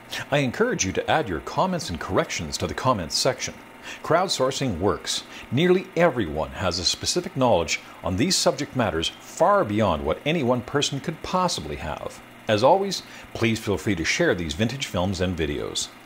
I encourage you to add your comments and corrections to the comments section. Crowdsourcing works. Nearly everyone has a specific knowledge on these subject matters far beyond what any one person could possibly have. As always, please feel free to share these vintage films and videos.